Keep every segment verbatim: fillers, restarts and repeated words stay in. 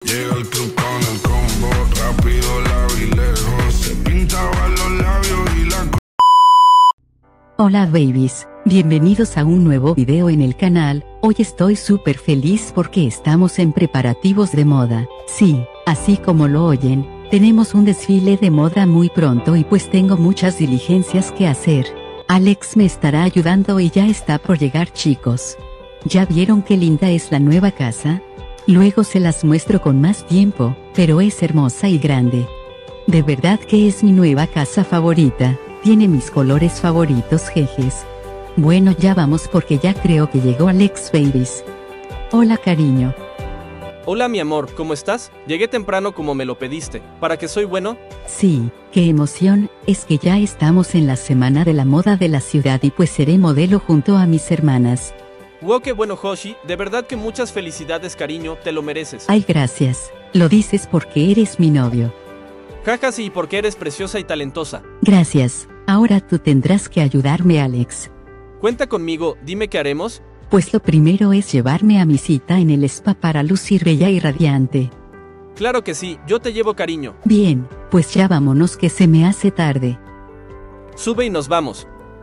Llega el club con el combo, rápido, largo y lejos. Se pintaban los labios y la... Hola babies, bienvenidos a un nuevo video en el canal. Hoy estoy súper feliz porque estamos en preparativos de moda. Sí, así como lo oyen, tenemos un desfile de moda muy pronto y pues tengo muchas diligencias que hacer. Alex me estará ayudando y ya está por llegar, chicos. ¿Ya vieron qué linda es la nueva casa? Luego se las muestro con más tiempo, pero es hermosa y grande. De verdad que es mi nueva casa favorita, tiene mis colores favoritos, jejes. Bueno, ya vamos porque ya creo que llegó Alex, babies. Hola, cariño. Hola mi amor, ¿cómo estás? Llegué temprano como me lo pediste. ¿Para qué soy bueno? Sí, qué emoción, es que ya estamos en la semana de la moda de la ciudad y pues seré modelo junto a mis hermanas. Wow, qué bueno, Hoshi, de verdad que muchas felicidades, cariño, te lo mereces. Ay, gracias, lo dices porque eres mi novio. Jaja, sí, porque eres preciosa y talentosa. Gracias, ahora tú tendrás que ayudarme, Alex. Cuenta conmigo, dime qué haremos. Pues lo primero es llevarme a mi cita en el spa para lucir bella y radiante. Claro que sí, yo te llevo, cariño. Bien, pues ya vámonos que se me hace tarde. Sube y nos vamos.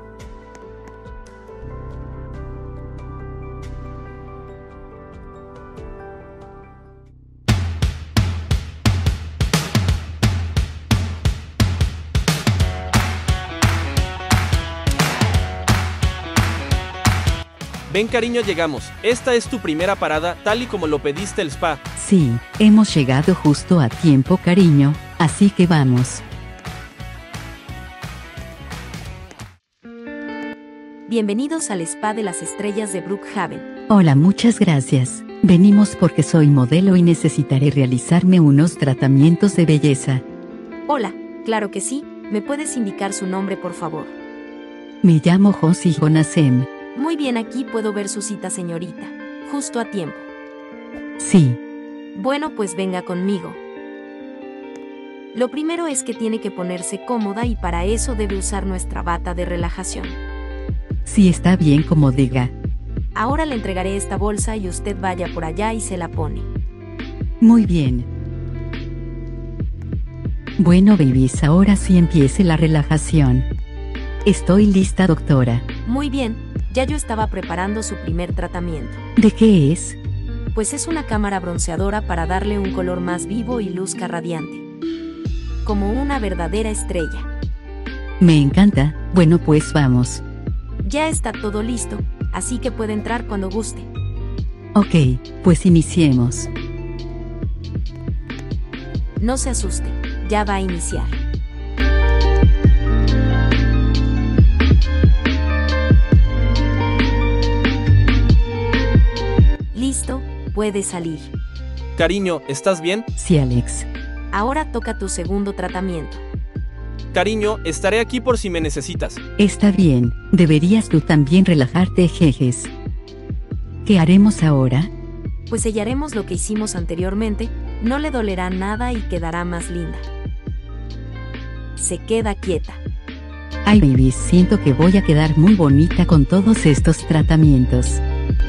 Ven, cariño, llegamos. Esta es tu primera parada, tal y como lo pediste el spa. Sí, hemos llegado justo a tiempo, cariño, así que vamos. Bienvenidos al spa de las estrellas de Brookhaven. Hola, muchas gracias. Venimos porque soy modelo y necesitaré realizarme unos tratamientos de belleza. Hola, claro que sí. ¿Me puedes indicar su nombre, por favor? Me llamo Josie Jonasem. Muy bien, aquí puedo ver su cita, señorita. Justo a tiempo. Sí. Bueno, pues venga conmigo. Lo primero es que tiene que ponerse cómoda y para eso debe usar nuestra bata de relajación. Sí, está bien como diga. Ahora le entregaré esta bolsa y usted vaya por allá y se la pone. Muy bien. Bueno, babies, ahora sí empiece la relajación. Estoy lista, doctora. Muy bien. Ya yo estaba preparando su primer tratamiento. ¿De qué es? Pues es una cámara bronceadora para darle un color más vivo y luzca radiante. Como una verdadera estrella. Me encanta. Bueno, pues vamos. Ya está todo listo, así que puede entrar cuando guste. Ok, pues iniciemos. No se asuste, ya va a iniciar. Listo, puedes salir. Cariño, ¿estás bien? Sí, Alex. Ahora toca tu segundo tratamiento. Cariño, estaré aquí por si me necesitas. Está bien, deberías tú también relajarte, jejes. ¿Qué haremos ahora? Pues sellaremos lo que hicimos anteriormente, no le dolerá nada y quedará más linda. Se queda quieta. Ay, baby, siento que voy a quedar muy bonita con todos estos tratamientos.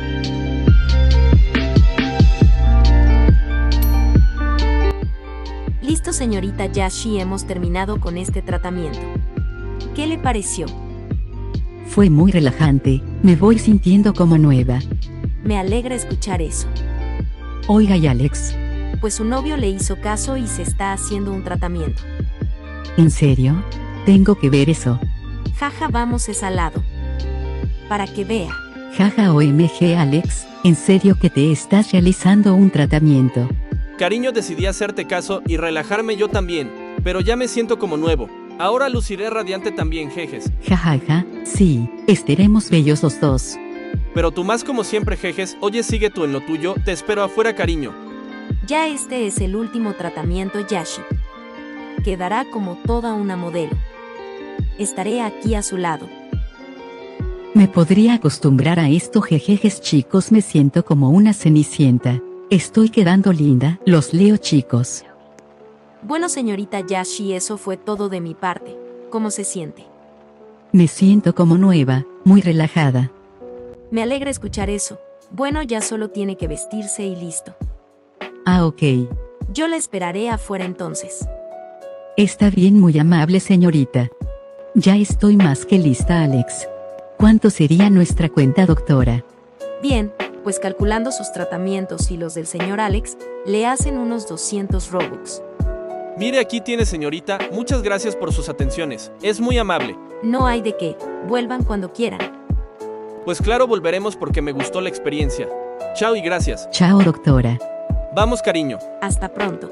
Listo, señorita Yashi, hemos terminado con este tratamiento. ¿Qué le pareció? Fue muy relajante, me voy sintiendo como nueva. Me alegra escuchar eso. Oiga, y Alex. Pues su novio le hizo caso y se está haciendo un tratamiento. ¿En serio? Tengo que ver eso. Jaja, vamos es al lado. Para que vea. Jaja, O M G, Alex, ¿en serio que te estás realizando un tratamiento? Cariño, decidí hacerte caso y relajarme yo también, pero ya me siento como nuevo. Ahora luciré radiante también, jejes. Jajaja, sí, estaremos bellos los dos. Pero tú más como siempre, jejes. Oye, sigue tú en lo tuyo, te espero afuera, cariño. Ya este es el último tratamiento, Yashi. Quedará como toda una modelo. Estaré aquí a su lado. Me podría acostumbrar a esto, jejejes, chicos, me siento como una cenicienta. Estoy quedando linda, los leo, chicos. Bueno, señorita Yashi, eso fue todo de mi parte. ¿Cómo se siente? Me siento como nueva, muy relajada. Me alegra escuchar eso. Bueno, ya solo tiene que vestirse y listo. Ah, ok. Yo la esperaré afuera entonces. Está bien, muy amable señorita. Ya estoy más que lista, Alex. ¿Cuánto sería nuestra cuenta, doctora? Bien, pues calculando sus tratamientos y los del señor Alex, le hacen unos doscientos Robux. Mire, aquí tiene, señorita, muchas gracias por sus atenciones, es muy amable. No hay de qué, vuelvan cuando quieran. Pues claro, volveremos porque me gustó la experiencia. Chao y gracias. Chao, doctora. Vamos, cariño. Hasta pronto.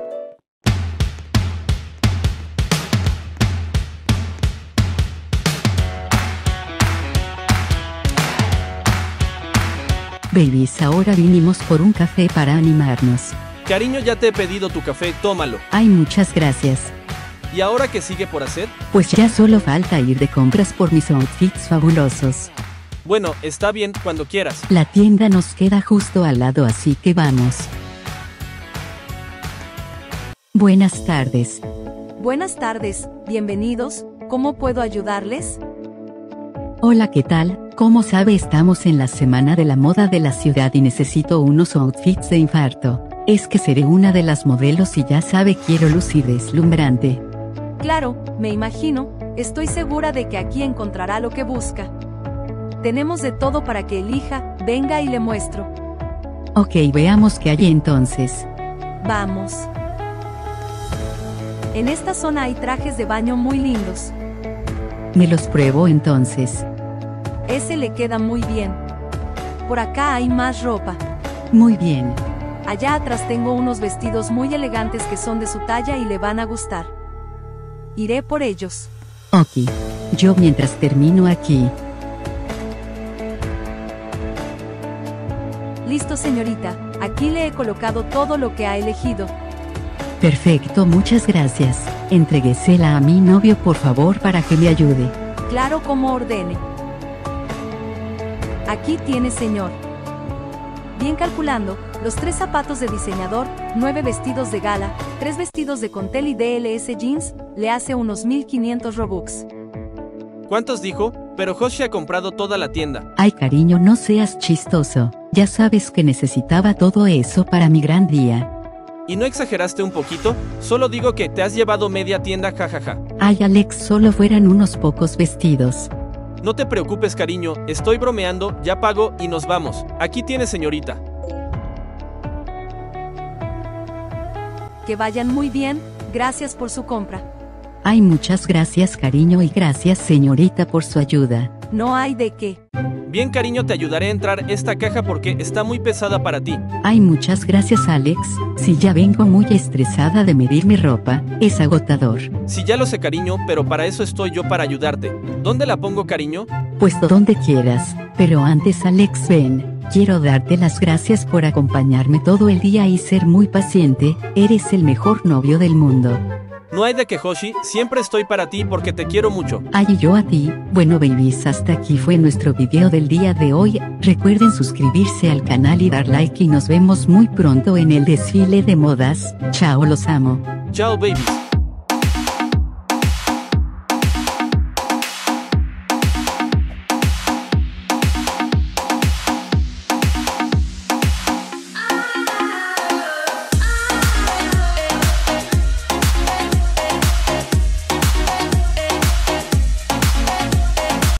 Babies, ahora vinimos por un café para animarnos. Cariño, ya te he pedido tu café, tómalo. Ay, muchas gracias. ¿Y ahora qué sigue por hacer? Pues ya solo falta ir de compras por mis outfits fabulosos. Bueno, está bien, cuando quieras. La tienda nos queda justo al lado, así que vamos. Buenas tardes. Buenas tardes, bienvenidos. ¿Cómo puedo ayudarles? Hola, ¿qué tal? Como sabe, estamos en la semana de la moda de la ciudad y necesito unos outfits de infarto. Es que seré una de las modelos y ya sabe, quiero lucir deslumbrante. Claro, me imagino. Estoy segura de que aquí encontrará lo que busca. Tenemos de todo para que elija. Venga y le muestro. Ok, veamos qué hay entonces. Vamos. En esta zona hay trajes de baño muy lindos. Me los pruebo entonces. Ese le queda muy bien. Por acá hay más ropa. Muy bien. Allá atrás tengo unos vestidos muy elegantes que son de su talla y le van a gustar. Iré por ellos. Ok. Yo mientras termino aquí. Listo, señorita. Aquí le he colocado todo lo que ha elegido. Perfecto, muchas gracias. Entréguesela a mi novio, por favor, para que me ayude. Claro, como ordene. Aquí tiene, señor. Bien calculando, los tres zapatos de diseñador, nueve vestidos de gala, tres vestidos de contel y D L S jeans, le hace unos mil quinientos Robux. ¿Cuántos dijo? Pero Hoshi ha comprado toda la tienda. Ay, cariño, no seas chistoso. Ya sabes que necesitaba todo eso para mi gran día. ¿Y no exageraste un poquito? Solo digo que te has llevado media tienda, jajaja. Ay, Alex, solo fueran unos pocos vestidos. No te preocupes, cariño, estoy bromeando, ya pago y nos vamos. Aquí tiene, señorita. Que vayan muy bien, gracias por su compra. Ay, muchas gracias, cariño, y gracias, señorita, por su ayuda. No hay de qué. Bien, cariño, te ayudaré a entrar esta caja porque está muy pesada para ti. Ay, muchas gracias, Alex. Si ya vengo muy estresada de medir mi ropa, es agotador. Sí, ya lo sé, cariño, pero para eso estoy yo, para ayudarte. ¿Dónde la pongo, cariño? Pues donde quieras. Pero antes, Alex, ven. Quiero darte las gracias por acompañarme todo el día y ser muy paciente. Eres el mejor novio del mundo. No hay de que, Hoshi, siempre estoy para ti porque te quiero mucho. Ay, y yo a ti. Bueno, babies, hasta aquí fue nuestro video del día de hoy. Recuerden suscribirse al canal y dar like y nos vemos muy pronto en el desfile de modas. Chao, los amo. Chao, babies.